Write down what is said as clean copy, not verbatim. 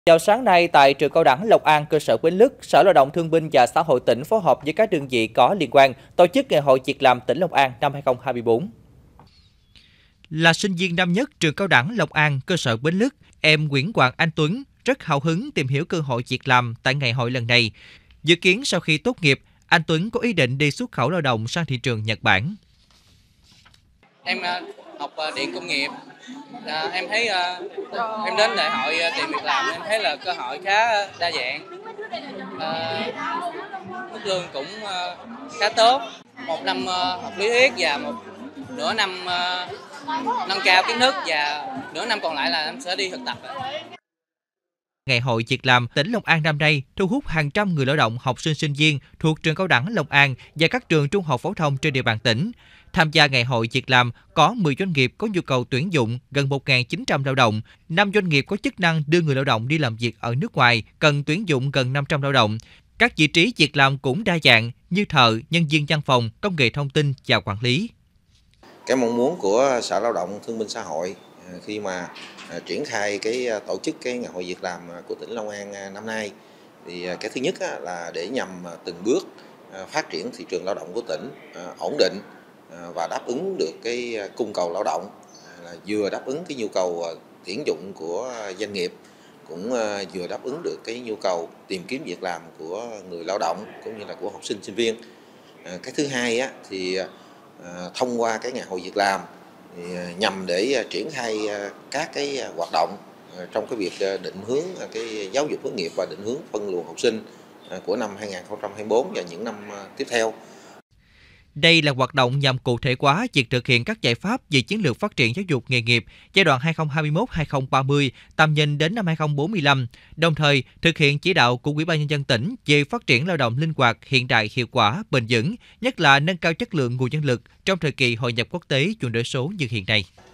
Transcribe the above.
Vào sáng nay, tại trường cao đẳng Lộc An, cơ sở Bến Lức, Sở Lao động Thương binh và Xã hội tỉnh phối hợp với các đơn vị có liên quan tổ chức Ngày hội Việc làm tỉnh Long An năm 2024. Là sinh viên năm nhất trường cao đẳng Lộc An, cơ sở Bến Lức, em Nguyễn Hoàng Anh Tuấn rất hào hứng tìm hiểu cơ hội việc làm tại ngày hội lần này. Dự kiến sau khi tốt nghiệp, anh Tuấn có ý định đi xuất khẩu lao động sang thị trường Nhật Bản. Em học điện công nghiệp. Em thấy em đến đại hội tìm việc làm em thấy là cơ hội khá đa dạng. Mức lương cũng khá tốt. Một năm học lý thuyết và một nửa năm nâng cao kiến thức và nửa năm còn lại là em sẽ đi thực tập. Ngày hội Việc làm tỉnh Long An năm nay thu hút hàng trăm người lao động, học sinh, sinh viên thuộc trường cao đẳng Long An và các trường trung học phổ thông trên địa bàn tỉnh. Tham gia Ngày hội Việc làm có 10 doanh nghiệp có nhu cầu tuyển dụng gần 1.900 lao động, 5 doanh nghiệp có chức năng đưa người lao động đi làm việc ở nước ngoài cần tuyển dụng gần 500 lao động. Các vị trí việc làm cũng đa dạng như thợ, nhân viên văn phòng, công nghệ thông tin và quản lý. Cái mong muốn của Sở Lao động Thương binh Xã hội khi mà triển khai tổ chức cái Ngày hội Việc làm của tỉnh Long An năm nay thì cái thứ nhất là để nhằm từng bước phát triển thị trường lao động của tỉnh ổn định và đáp ứng được cái cung cầu lao động, là vừa đáp ứng cái nhu cầu tuyển dụng của doanh nghiệp, cũng vừa đáp ứng được cái nhu cầu tìm kiếm việc làm của người lao động cũng như là của học sinh sinh viên. Cái thứ hai thì thông qua cái Ngày hội Việc làm thì nhằm để triển khai các cái hoạt động trong cái việc định hướng cái giáo dục hướng nghiệp và định hướng phân luồng học sinh của năm 2024 và những năm tiếp theo. Đây là hoạt động nhằm cụ thể hóa việc thực hiện các giải pháp về chiến lược phát triển giáo dục nghề nghiệp giai đoạn 2021-2030, tầm nhìn đến năm 2045, đồng thời thực hiện chỉ đạo của Ủy ban Nhân dân tỉnh về phát triển lao động linh hoạt, hiện đại, hiệu quả, bền vững, nhất là nâng cao chất lượng nguồn nhân lực trong thời kỳ hội nhập quốc tế chuyển đổi số như hiện nay.